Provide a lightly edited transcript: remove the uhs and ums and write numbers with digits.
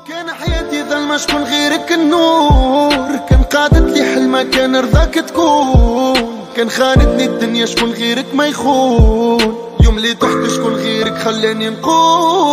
كان حياتي ظلمة شكون غيرك النور، كان قادت لي حلمة كان رضاك تكون، كان خانتني الدنيا شكون غيرك ما يخون، يوم اللي تحت شكون غيرك خلاني نقول.